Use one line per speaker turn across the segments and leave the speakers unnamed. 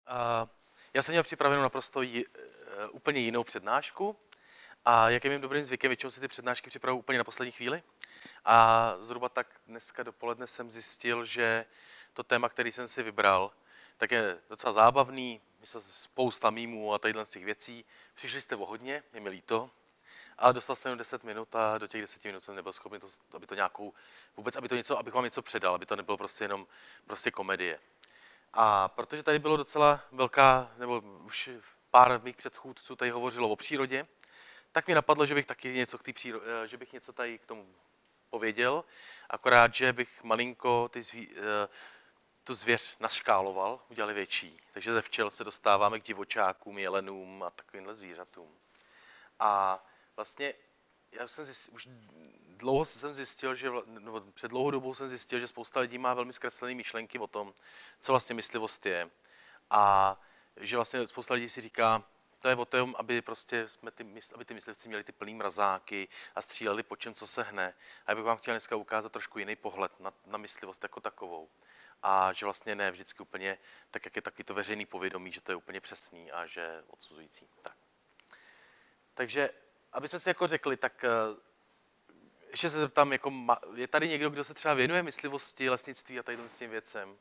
Já jsem měl připravenou naprosto úplně jinou přednášku a jak je mým dobrým zvykem, většinou si ty přednášky připravuji úplně na poslední chvíli. A zhruba tak dneska dopoledne jsem zjistil, že to téma, který jsem si vybral, tak je docela zábavný, spousta mýmů a tadyhle z těch věcí. Přišli jste o hodně, je mi líto, ale dostal jsem jenom 10 minut a do těch 10 minut jsem nebyl schopný, aby to nějakou, vůbec, abych vám něco předal, aby to nebylo prostě jenom komedie. A protože tady bylo docela velká, nebo už pár mých předchůdců tady hovořilo o přírodě, tak mi napadlo, že bych taky něco že bych něco tady k tomu pověděl, akorát, že bych malinko tu zvěř naškáloval, udělali větší. Takže ze včel se dostáváme k divočákům, jelenům a takovýmhle zvířatům. A vlastně už dlouho jsem zjistil, před dlouhou dobou jsem zjistil, že spousta lidí má velmi zkreslené myšlenky o tom, co vlastně myslivost je. A že vlastně spousta lidí si říká, to je o tom, aby aby ty myslivci měli ty plný mrazáky a stříleli po čem, co se hne. A já bych vám chtěl dneska ukázat trošku jiný pohled na myslivost jako takovou. A že vlastně ne vždycky úplně, tak jak je taky to veřejný povědomí, že to je úplně přesný a že odsuzující. Tak. Takže, aby jsme si jako řekli, tak ještě se zeptám, je tady někdo, kdo se třeba věnuje myslivosti, lesnictví a tadyhle s tím věcem?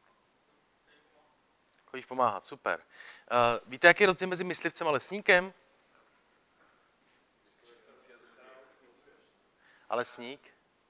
Chodíš pomáhat, super. Víte, jaký je rozdíl mezi myslivcem a lesníkem? A lesník?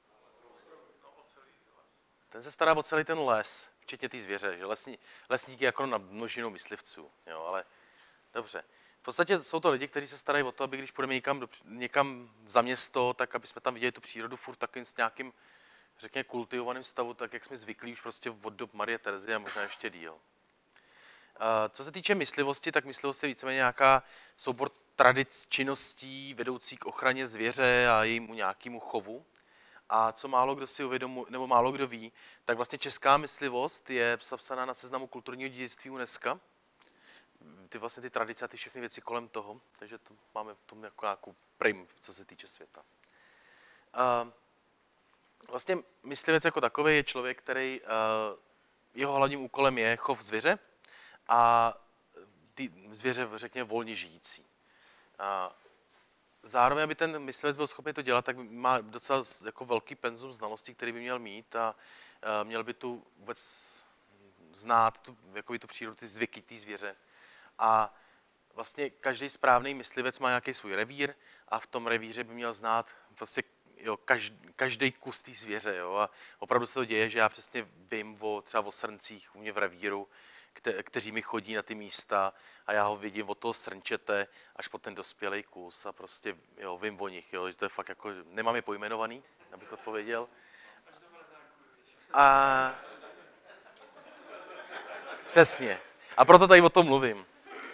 Ten se stará o celý ten les, včetně té zvěře, že lesník je jako na množinu myslivců, jo, ale dobře. V podstatě jsou to lidi, kteří se starají o to, aby když půjdeme někam za město, tak aby jsme tam viděli tu přírodu furt takovým s nějakým, řekněme, kultivovaným stavu, tak jak jsme zvyklí už prostě od dob Marie Terezy a možná ještě díl. Co se týče myslivosti, tak myslivost je víceméně nějaká soubor tradic, činností vedoucí k ochraně zvěře a jejímu nějakému chovu. A co málo kdo si uvědomuje, nebo málo kdo ví, tak vlastně česká myslivost je zapsaná na seznamu kulturního dědictví UNESCO. Ty tradice a ty všechny věci kolem toho, takže to máme v tom jako nějakou prim, co se týče světa. Vlastně myslivec jako takový je člověk, který jeho hlavním úkolem je chov zvěře a ty zvěře, řekněme, volně žijící. Zároveň, aby ten myslivec byl schopný to dělat, tak má docela jako velký penzum znalostí, který by měl mít a měl by tu vůbec znát tu přírodu, ty zvyky té zvěře. A vlastně každý správný myslivec má nějaký svůj revír a v tom revíře by měl znát vlastně každý kus té zvěře. Jo? A opravdu se to děje, že já přesně vím třeba o srncích u mě v revíru, kteří mi chodí na ty místa a já ho vidím od toho srnčete až po ten dospělý kus a prostě jo, vím o nich, jo, že to je fakt jako, nemám je pojmenovaný, abych odpověděl. A přesně. A proto tady o tom mluvím.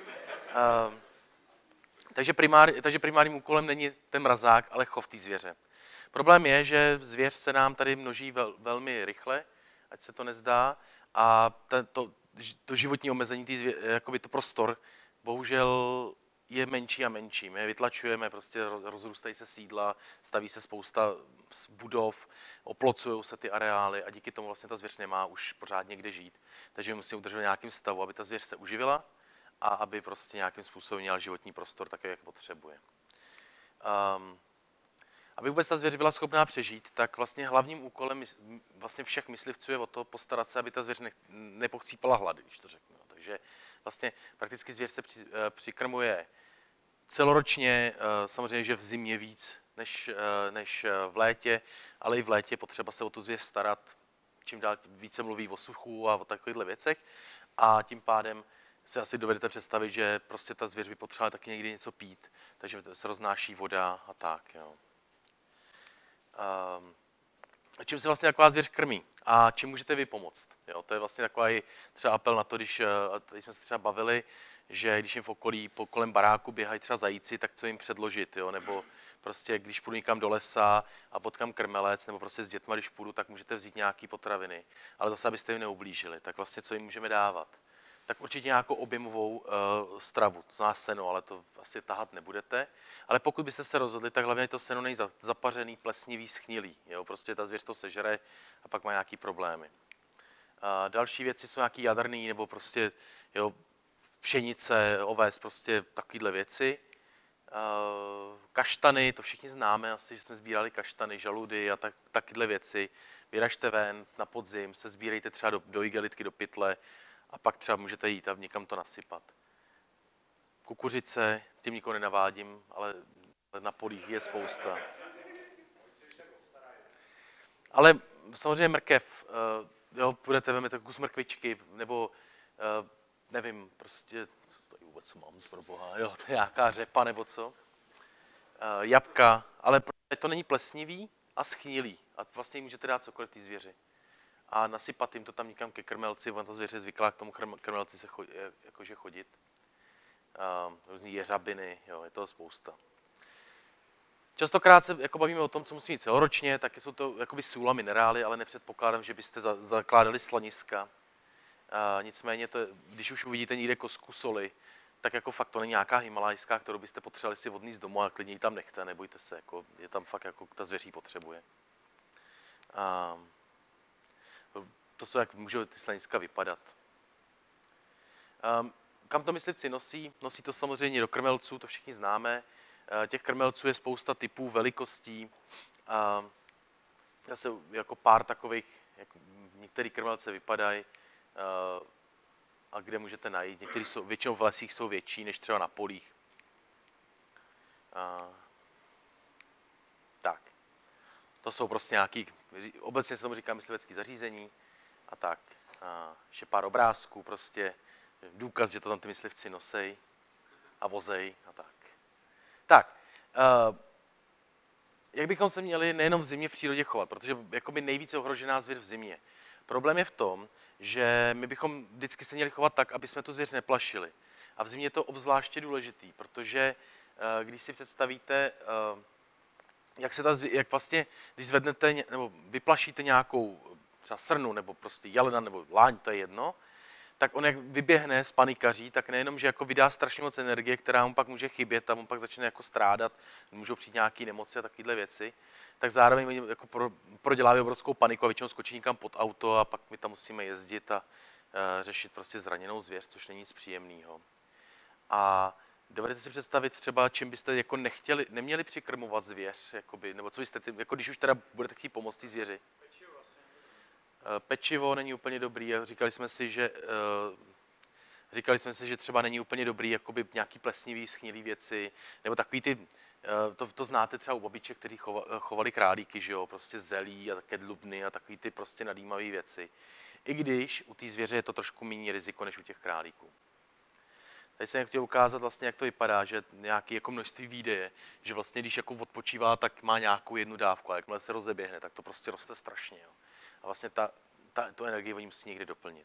Takže primárním úkolem není ten mrazák, ale chov té zvěře. Problém je, že zvěř se nám tady množí velmi rychle, ať se to nezdá, a to životní omezení, jakoby to prostor, bohužel je menší a menší. My je vytlačujeme, prostě rozrůstají se sídla, staví se spousta budov, oplocují se ty areály a díky tomu vlastně ta zvěř nemá už pořádně kde žít. Takže my musíme udržet v nějakém stavu, aby ta zvěř se uživila a aby prostě nějakým způsobem měla životní prostor také, jak potřebuje. Aby vůbec ta zvěř byla schopná přežít, tak vlastně hlavním úkolem vlastně všech myslivců je o to postarat se, aby ta zvěř nepochcípala hlady, když to řeknu. Takže vlastně prakticky zvěř se přikrmuje celoročně, samozřejmě, že v zimě víc než v létě, ale i v létě je potřeba se o tu zvěř starat, čím dál více mluví o suchu a o takovýchhle věcech a tím pádem si asi dovedete představit, že prostě ta zvěř by potřebovala taky někdy něco pít, takže se roznáší voda a tak. Jo. Čím se vlastně taková zvěř krmí a čím můžete vy pomoct. Jo, to je vlastně takový třeba apel na to, když tady jsme se třeba bavili, že když jim v okolí, kolem baráku běhají třeba zajíci, tak co jim předložit, jo? Nebo prostě když půjdu někam do lesa a potkám krmelec, nebo prostě s dětma, když půjdu, tak můžete vzít nějaký potraviny, ale zase, abyste jim neublížili, tak vlastně co jim můžeme dávat. Tak určitě nějakou objemovou stravu, to znamená seno, ale to asi tahat nebudete. Ale pokud byste se rozhodli, tak hlavně to seno není zapařený, plesnivý, schnilý. Jo? Prostě ta zvěř to sežere a pak má nějaký problémy. Další věci jsou nějaký jaderný, nebo prostě jo, pšenice, oves, prostě takovéhle věci. Kaštany, to všichni známe, asi, že jsme sbírali kaštany, žaludy a takyhle věci. Vyražte ven na podzim, se sbírejte třeba do igelitky, do pytle a pak třeba můžete jít a někam to nasypat. Kukuřice, tím nikoho nenavádím, ale na polích je spousta. Ale samozřejmě mrkev, jo, budete vezmete kus mrkvičky, nebo nevím, prostě, co tady vůbec mám, pro boha, jo, to je nějaká řepa nebo co. Jabka, ale to není plesnivý a schnilý. A vlastně jim můžete dát cokoliv té zvěři. A nasypat jim to tam někam ke krmelci, on ta zvěře je zvyklá k tomu krmelci se jakože chodit. Různý jeřabiny, jo, je toho spousta. Častokrát se jako bavíme o tom, co musí mít celoročně, tak jsou to jakoby sůl a minerály, ale nepředpokládám, že byste zakládali slaniska. Nicméně, když už uvidíte někde kosku soli, tak jako fakt to není nějaká himalajská, kterou byste potřebovali si odníst z domu a klidně ji tam nechte, nebojte se, jako, je tam fakt jako ta zvěří potřebuje. To jsou, jak můžou ty slaniska vypadat. Kam to myslivci nosí? Nosí to samozřejmě do krmelců, to všichni známe. Těch krmelců je spousta typů, velikostí. Zase jako pár takových, jak některé krmelce vypadají a kde můžete najít. Některé jsou, většinou v lesích jsou větší než třeba na polích. Tak. To jsou prostě nějaký, obecně se tomu říká myslivecký zařízení a tak. Ještě pár obrázků, prostě důkaz, že to tam ty myslivci nosej a vozej a tak. Tak, jak bychom se měli nejenom v zimě v přírodě chovat, protože jakoby nejvíce ohrožená zvěř v zimě. Problém je v tom, že my bychom vždycky se měli chovat tak, aby jsme tu zvěř neplašili. A v zimě je to obzvláště důležitý, protože když si představíte, jak vlastně, když zvednete nebo vyplašíte nějakou třeba srnu nebo prostě jelena nebo láň, to je jedno, tak on jak vyběhne z panikaří, tak nejenom, že jako vydá strašně moc energie, která mu pak může chybět a on pak začne jako strádat, můžou přijít nějaké nemoci a takovéhle věci, tak zároveň jako prodělávají obrovskou paniku a většinou skočí někam pod auto a pak my tam musíme jezdit a řešit prostě zraněnou zvěř, což není nic příjemného. A dovedete si představit třeba, čím byste jako neměli přikrmovat zvěř, jakoby, nebo co byste, jako když už teda budete chtít pomoct té zvěři? Pečivo není úplně dobrý, říkali jsme si, že třeba není úplně dobrý jakoby nějaký plesnivý, schnilý věci, nebo takový ty, to znáte třeba u babiček, kteří chovali králíky, že jo, prostě zelí a kedlubny a takový ty prostě nadýmavé věci. I když u té zvěře je to trošku méně riziko než u těch králíků. Tady jsem chtěl ukázat vlastně, jak to vypadá, že nějaké jako množství výdeje, že vlastně když jako odpočívá, tak má nějakou jednu dávku a jakmile se rozeběhne, tak to prostě roste strašně. Jo. A vlastně tu energii oni musí někde doplnit.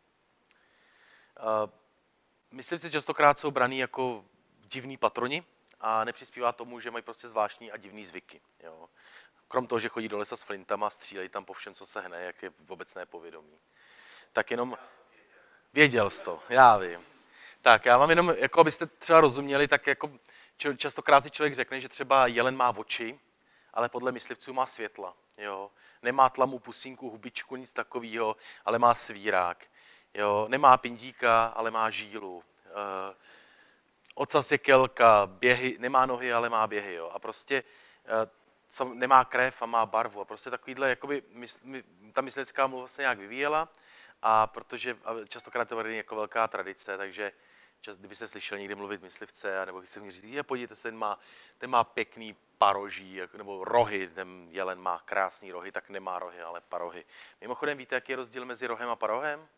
Myslivci častokrát jsou braný jako divní patroni a nepřispívá tomu, že mají prostě zvláštní a divný zvyky. Jo. Krom toho, že chodí do lesa s flintama, střílejí tam po všem, co se hne, jak je obecné povědomí. Tak jenom věděl jsi to, já vím. Tak já vám jenom, jako abyste třeba rozuměli, tak jako častokrát si člověk řekne, že třeba jelen má oči, ale podle myslivců má světla. Jo. Nemá tlamu, pusínku, hubičku, nic takového, ale má svírák. Jo. Nemá pindíka, ale má žílu. Ocas je kelka, nemá nohy, ale má běhy. Jo. A prostě nemá krev a má barvu. A prostě takovýhle, jakoby, ta myslivecká mluva se nějak vyvíjela, a protože častokrát to vedení jako velká tradice, takže kdybyste slyšeli někde mluvit myslivce, nebo když se mi říct, podívejte se, ten má pěkný paroží, nebo rohy, ten jelen má krásný rohy, tak nemá rohy, ale parohy. Mimochodem, víte, jaký je rozdíl mezi rohem a parohem?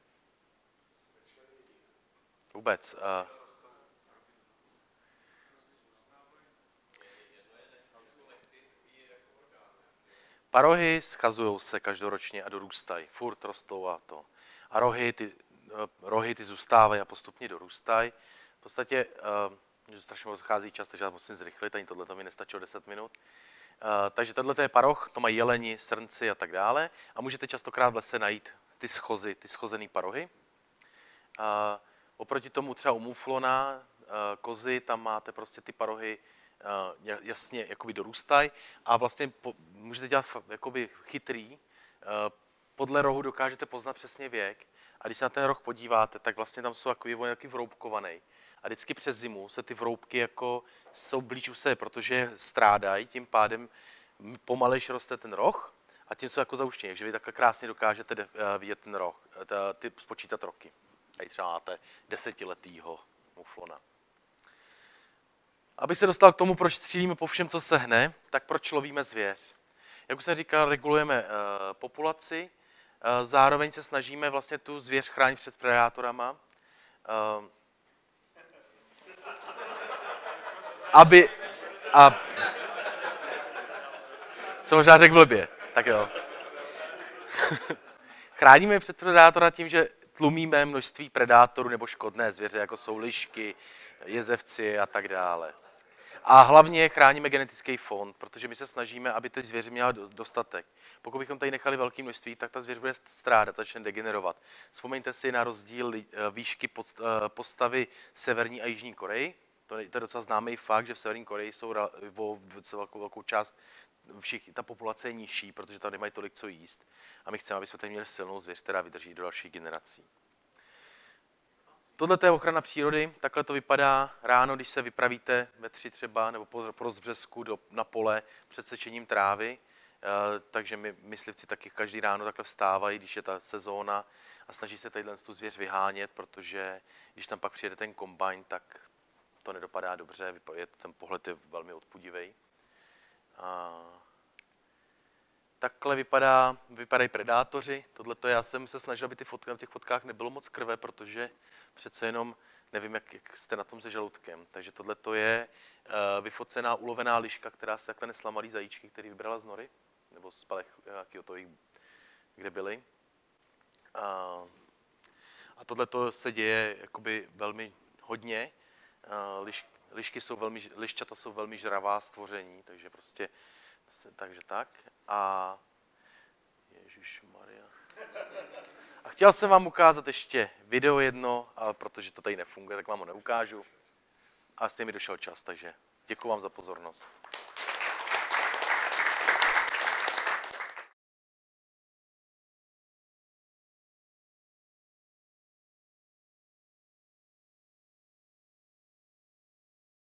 Vůbec. Parohy schazují se každoročně a dorůstají, furt rostou a to. A rohy ty zůstávají a postupně dorůstají. V podstatě, strašně moc chází čas, takže já musím zrychlit, ani tohle to mi nestačilo 10 minut. Takže tohle je paroh, to mají jeleni, srnci a tak dále. A můžete častokrát v lese najít ty schozený parohy. Oproti tomu třeba u muflona, kozy, tam máte prostě ty parohy jasně jakoby dorůstají a vlastně můžete dělat jakoby chytrý. Podle rohu dokážete poznat přesně věk A když se na ten roh podíváte, tak vlastně tam jsou takový vroubkovaný. A vždycky přes zimu se ty vroubky jako jsou blíž u sebe, protože strádají, tím pádem pomalejš roste ten roh a tím jsou jako zauštění. Takže vy takhle krásně dokážete vidět ten roh, spočítat roky. Tady třeba máte 10letýho muflona. Abych se dostal k tomu, proč střílíme po všem, co se hne, tak proč lovíme zvěř. Jak už jsem říkal, regulujeme populaci, zároveň se snažíme vlastně tu zvěř chránit před predátorama, jsem možná řekl blbě, tak jo. Chráníme je před predátora tím, že tlumíme množství predátorů nebo škodné zvěře, jako jsou lišky, jezevci a tak dále. A hlavně chráníme genetický fond, protože my se snažíme, aby ty zvěře měla dostatek. Pokud bychom tady nechali velké množství, tak ta zvěř bude strádat, začne degenerovat. Vzpomeňte si na rozdíl výšky postavy Severní a Jižní Koreji. To je docela známý fakt, že v Severní Koreji jsou velkou část, ta populace je nižší, protože tam nemají tolik co jíst. A my chceme, aby jsme tady měli silnou zvěř, která vydrží do dalších generací. Tohle je ochrana přírody, takhle to vypadá ráno, když se vypravíte ve 3 třeba, nebo po rozbřesku na pole před sečením trávy. Takže my myslivci taky každý ráno takhle vstávají, když je ta sezóna a snaží se tadyhle tu zvěř vyhánět, protože když tam pak přijede ten kombajn, tak to nedopadá dobře, ten pohled je velmi odpudivý. Takhle vypadají predátoři. Tohleto já jsem se snažil, aby na těch fotkách nebylo moc krve, protože přece jenom nevím, jak jste na tom se žaludkem. Takže tohleto je vyfocená ulovená liška, která se takhle nesla malý zajíčky, který vybrala z nory, nebo z palech, kde byly. A tohleto se děje jakoby velmi hodně. Liščata jsou velmi žravá stvoření, takže prostě takže tak. A Ježišmarja. A chtěl jsem vám ukázat ještě video jedno, ale protože to tady nefunguje, tak vám ho neukážu. A stejně mi došel čas, takže děkuji vám za pozornost.